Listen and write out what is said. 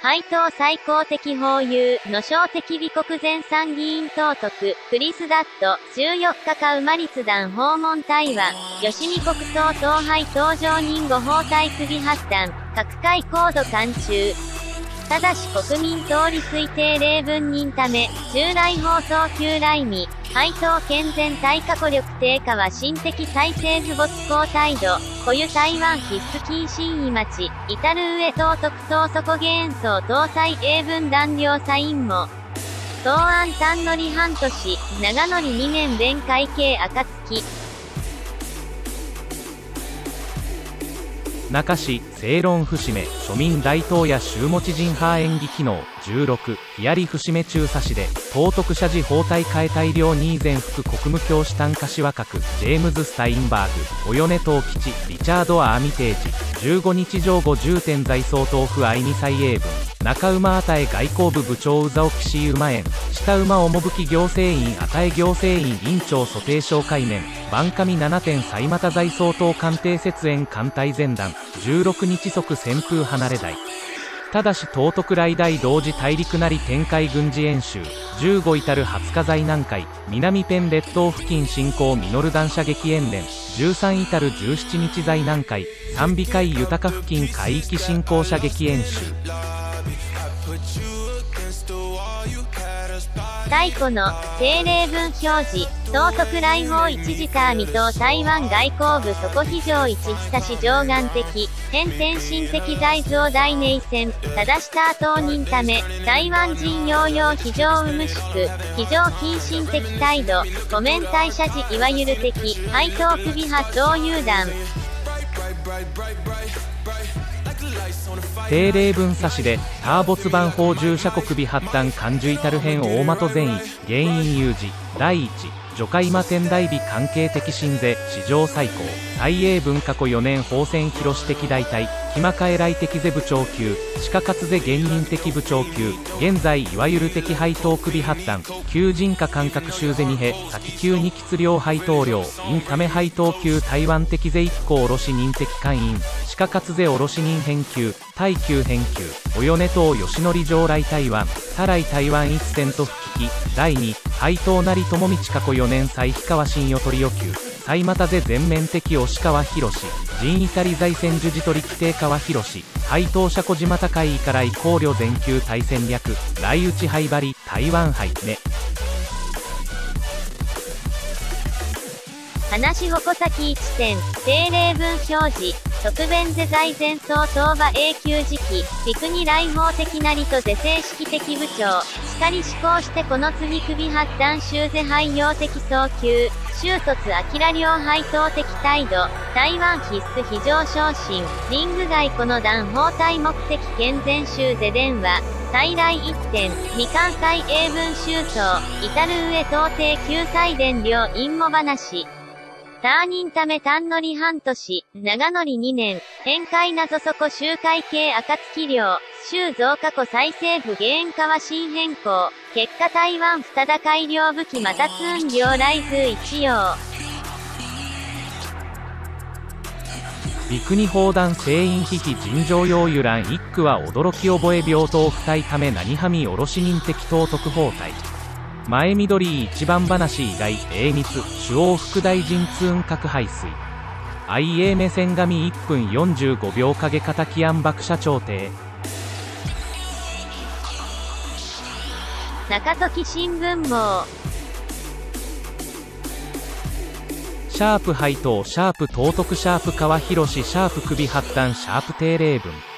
配当最高的保有、の小的美国前参議院党督、クリス・ダット、14日か馬律団訪問台湾、吉見国党党配搭乗人5包帯首発弾、各界高度貫中。ただし国民通り推定例文人ため、従来放送旧来未、配当健全対過去力低下は心的体制図没後態度、固有台湾必須禁止意町、至る上党特党底元素搭載英文断量サインも。東安丹則半年、長則2年連会計暁。 中市、正論節目、庶民大東や州持人派演技機能、16、ヒヤリ節目中佐市で、東徳社寺包帯替え大量2前副国務卿主担柏閣、ジェームズ・スタインバーグ、およね東吉、リチャード・アーミテージ、15日上後10点在総統府愛に蔡英文、中馬与え外交部部長宇佐沖市馬園、下馬趣行政院与え行政院委員長蘇定省会面、番上7点蔡又在総統官邸設園艦隊前段、16日即旋風離れ台。ただし東徳来大同時大陸なり展開軍事演習、15至る20日在南海、南ペン列島付近進行ミノル弾射撃演練、13至る17日在南海、三尾海豊付近海域進行射撃演習。 太古の定例文表示、東徳来訪一時ターミと台湾外交部底非常一久し上岸的、変天進的在蔵大内戦、ただした当人ため、台湾人擁有非常無粛、非常謹慎的態度、コメン対射時いわゆる的、配当首発動遊弾。 定例文差しでターボツ版法従者国尾発端漢樹至る編大的前位原因有事第一除下今天代日関係的新税史上最高大英文過去4年法選広し的大体ひまかえ来的税部長級地下活税現任的部長級現在いわゆる的配当首発端旧人化感覚修税二へ先級二喫量配当量インため配当級台湾的税一項卸人的会員地下活税卸人返球対級返球およね等吉典上来台湾たらい台湾一点と復帰第2配当なり友道過去4年再氷川新与取予級蔡又税全面的押川博陣イタリ財戦樹地取規定川博配当者小島高いから考慮全球対戦略来打ち灰張り台湾杯ね話矛先一点定例文表示特弁税財前総当場永久時期陸に来訪的なりと是正式的部長しかり施行してこの次首発弾修税廃用的早急州突明量配当的態度台湾必須非常昇進リング外この弾包帯目的健全州税電話再来一点未完済英文修正至る上到底救済電量陰謀話ターニンため単のり半年、長のり2年、変改謎底周会計暁量、州増加庫再生部原価は新変更、結果台湾二田改良武器またつ運量来図一用。 陸に砲弾聖員比比尋常用由来一句は驚き覚え病棟不体ため何はみ卸人的党特法体。前緑一番話以外英密主王副大臣通運核排水 IA 目線紙1分45秒影敵暗爆社長邸中時新聞網シャープ配当シャープ東徳シャープ川広シャープ首発端シャープ定例文